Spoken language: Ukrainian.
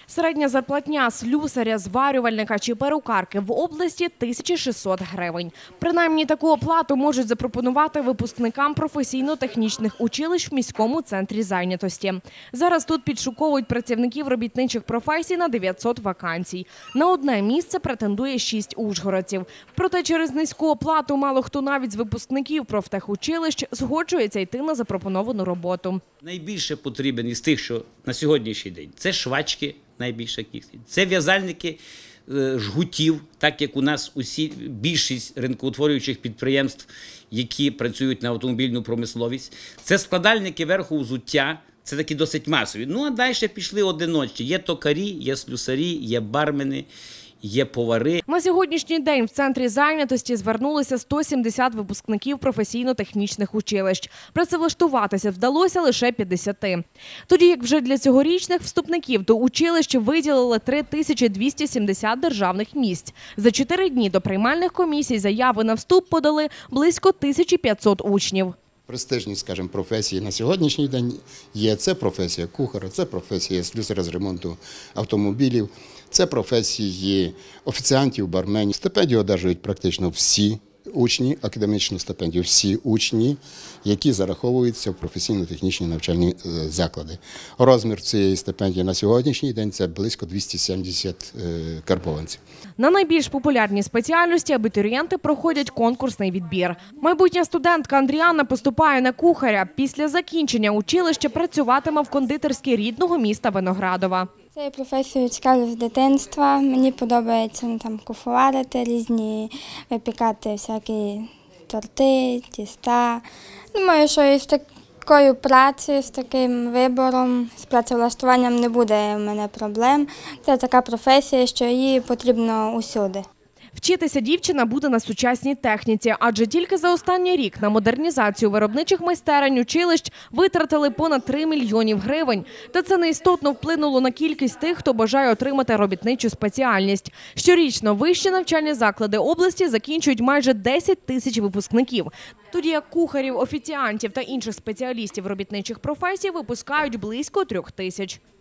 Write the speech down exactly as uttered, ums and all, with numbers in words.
Середня зарплатня слюсаря, зварювальника чи перукарки в області – тисяча шістсот гривень. Принаймні таку оплату можуть запропонувати випускникам професійно-технічних училищ в міському центрі зайнятості. Зараз тут підшуковують працівників робітничих професій на дев'ятсот вакансій. На одне місце претендує шість ужгородців. Проте через низьку оплату мало хто навіть з випускників профтехучилищ згоджується йти на запропоновану роботу. Найбільше потрібен із тих, що на сьогоднішній день – це швачки, найбільша кількість, це в'язальники жгутів, так як у нас усі, більшість ринкоутворюючих підприємств, які працюють на автомобільну промисловість, це складальники верху взуття, це такі досить масові. Ну а далі пішли одиночні, є токарі, є слюсарі, є бармени, є повари. На сьогоднішній день в центрі зайнятості звернулися сто сімдесят випускників професійно-технічних училищ. Працевлаштуватися вдалося лише п'ятдесяти. Тоді як вже для цьогорічних вступників до училищ виділили три тисячі двісті сімдесят державних місць. За чотири дні до приймальних комісій заяви на вступ подали близько тисячі п'ятсот учнів. Престижні, скажімо, професії на сьогоднішній день є. Це професія кухара, це професія слюсаря з ремонту автомобілів, це професії офіціантів, барменів. Стипендію одержують практично всі учні, академічну стипендію всі учні, які зараховуються в професійно-технічні навчальні заклади. Розмір цієї стипендії на сьогоднішній день – це близько двісті сімдесят карбованців. На найбільш популярні спеціальності абітурієнти проходять конкурсний відбір. Майбутня студентка Андріана поступає на кухаря. Після закінчення училища працюватиме в кондитерській рідного міста Виноградова. Цією професією цікавлюсь з дитинства. Мені подобається ну, там куфоварити різні, випікати всякі торти, тіста. Думаю, що із такою працею, з таким вибором, з працевлаштуванням не буде в мене проблем. Це така професія, що її потрібно усюди. Вчитися дівчина буде на сучасній техніці, адже тільки за останній рік на модернізацію виробничих майстерень училищ витратили понад три мільйонів гривень. Та це неістотно вплинуло на кількість тих, хто бажає отримати робітничу спеціальність. Щорічно вищі навчальні заклади області закінчують майже десять тисяч випускників. Тоді як кухарів, офіціантів та інших спеціалістів робітничих професій випускають близько трьох тисяч.